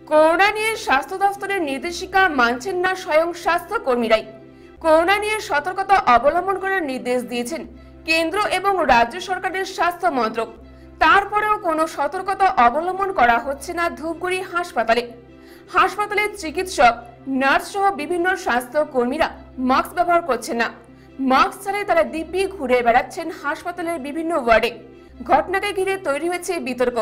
Corona নিয়ে স্বাস্থ্য দফতরের নির্দেশিকা মানছেন না স্বয়ং স্বাস্থ্যকর্মীরাই। করোনা নিয়ে সতর্কতা অবলম্বন করার নির্দেশ দিয়েছেন কেন্দ্র এবং রাজ্য সরকারের স্বাস্থ্য মন্ত্রক। তারপরেও কোনো সতর্কতা অবলম্বন করা হচ্ছে না ধূপগুড়ি হাসপাতালে। হাসপাতালের চিকিৎসক, নার্স সহ বিভিন্ন স্বাস্থ্য কর্মীরা মাস্ক ব্যবহার করছেন না। মাস্ক ছাড়াই তারা দিব্যি ঘুরে বেড়াচ্ছেন হাসপাতালের বিভিন্ন ওয়ার্ডে। ঘটনাকে ঘিরে তৈরি হয়েছে বিতর্ক।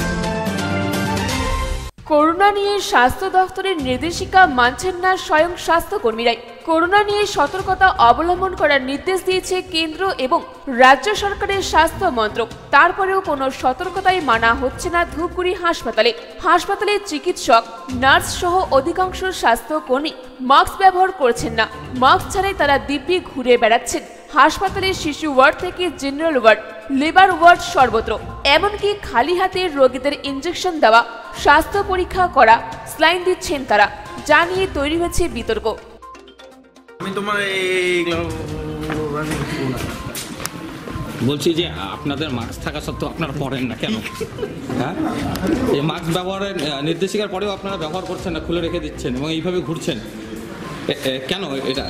করোনা নিয়ে স্বাস্থ্য দফতরের নির্দেশিকা মানছেন না স্বয়ং স্বাস্থ্যকর্মীরাই। করোনা নিয়ে সতর্কতা অবলম্বন করার নির্দেশ দিয়েছে কেন্দ্র এবং রাজ্য সরকারের স্বাস্থ্য মন্ত্রক। তারপরেও কোনো সতর্কতাই মানা হচ্ছে না ধূপগুড়ি হাসপাতালে। হাসপাতালের চিকিৎসক, নার্স সহ অধিকাংশ স্বাস্থ্যকর্মী মাস্ক ব্যবহার করছেন না। মাস্ক ছাড়াই তারা দিব্যি ঘুরে বেড়াচ্ছেন হাসপাতালের শিশু ওয়ার্ড থেকে জেনারেল ওয়ার্ড, লেবার ওয়ার্ড সর্বত্র। এমনকি খালি হাতে রোগীদের ইনজেকশন দেওয়া, স্বাস্থ্য পরীক্ষা করা, স্লাইন দিচ্ছেন তারা, যা নিয়ে তৈরি হয়েছে বিতর্ক। বলছি যে আপনাদের মাস্ক থাকা সত্ত্বেও আপনারা পরেন না কেন? হ্যাঁ, এই মাস্ক ব্যবহারের নির্দেশিকার পরেও আপনারা ব্যবহার করছেন না, খুলে রেখে দিচ্ছেন এবং এইভাবে ঘুরছেন কেন? এটা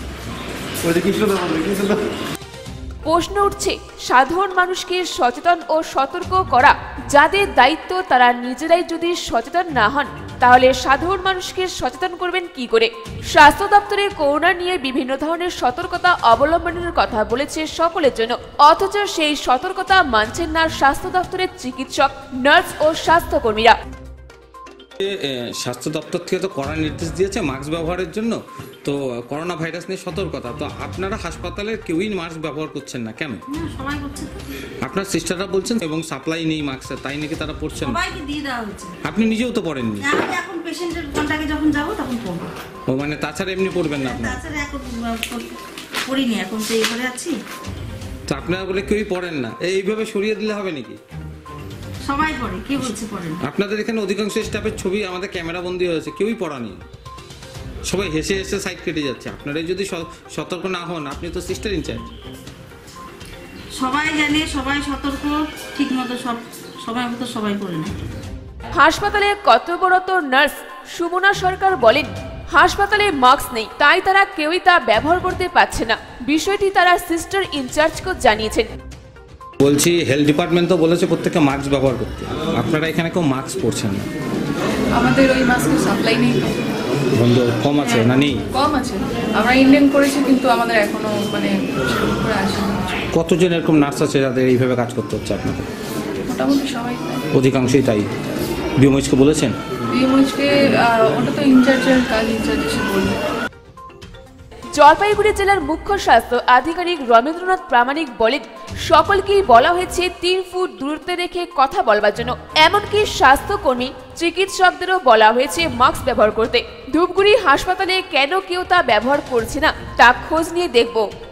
প্রশ্ন উঠছে, সাধারণ মানুষকে সচেতন ও সতর্ক করা যাদের দায়িত্ব, তারা নিজেরাই যদি সচেতন না হন তাহলে সাধারণ মানুষকে সচেতন করবেন কি করে? স্বাস্থ্য দপ্তরে করোনা নিয়ে বিভিন্ন ধরনের সতর্কতা অবলম্বনের কথা বলেছে সকলের জন্য, অথচ সেই সতর্কতা মানছেন না স্বাস্থ্য দপ্তরের চিকিৎসক, নার্স ও স্বাস্থ্যকর্মীরা। স্বাস্থ্য দপ্তর থেকে তো কড়া নির্দেশ দিয়েছে মাস্ক ব্যবহারের জন্য, তো করোনা ভাইরাস নিয়ে সতর্কতা, তো আপনারা হাসপাতালের কেউই মাস্ক ব্যবহার করছেন না কেন? সবাই করছে তো। আপনার সিস্টাররা বলছেন এবং সাপ্লাই নেই মাস্কের, তাই নাকি তারা পড়ছেন? সবাইকে দিয়ে দেওয়া হচ্ছে। আপনি নিজেও তো পড়েননি। আমি এখন পেশেন্টের কন্টাক্টে যখন যাব তখন পড়ব। ও মানে তাছাড়া এমনি পড়বেন না? আপনার তাছাড়া এখন পড়িনি, এখন তো এই করে আছি। তো আপনারা বলে কেউই পড়েন না, এইভাবে সরিয়ে দিলে হবে নাকি? সবাই পড়ে, কে বলছে পড়েন? আপনাদের এখানে অধিকাংশ স্টাফের ছবি আমাদের ক্যামেরা বন্দী হয়েছে, কেউই পড়ানি, সবাই হেসে হেসে সাইড কেটে যাচ্ছে। আপনারাই যদি সতর্ক না হন, আপনি তো সিস্টার ইনচার্জ। সবাই জানে, সবাই সতর্ক, ঠিক মতো সবাই মতো সবাই করে নেয়। হাসপাতালে কর্তব্যরত নার্স সুমনা সরকার বলেন, হাসপাতালে মাস্ক নেই, তাই তারা কেউই তা ব্যবহার করতে পারছে না। বিষয়টি তারা সিস্টার ইনচার্জকে জানিয়েছেন। বলছি হেলথ ডিপার্টমেন্ট তো বলেছে প্রত্যেককে মাস্ক ব্যবহার করতে, আপনারা এখানে কেউ মাস্ক পরছেন না। আমাদের ওই মাস্কের সাপ্লাই নেই, বন্ধ কম আছে না নেই? কম আছে। আমরা ইন্ডিয়ান করেছি কিন্তু আমাদের এখনো মানে করে আসেনি। কতজন এরকম নার্স আছে যাদের এইভাবে কাজ করতে হচ্ছে আপনাদের? মোটামুটি সবাই অধিকাংশই তাই। বিএমএইচকে বলেছেন? বিএমএইচকে ওটা তো ইনচার্জের কাজ, ইনচার্জ এসে বলবে। জলপাইগুড়ি জেলার মুখ্য স্বাস্থ্য আধিকারিক রবীন্দ্রনাথ প্রামাণিক বলেন, সকলকেই বলা হয়েছে 3 ফুট দূরত্বে রেখে কথা বলবার জন্য। এমনকি স্বাস্থ্যকর্মী, চিকিৎসকদেরও বলা হয়েছে মাস্ক ব্যবহার করতে। ধূপগুড়ি হাসপাতালে কেন কেউ তা ব্যবহার করছে না তা খোঁজ নিয়ে দেখব।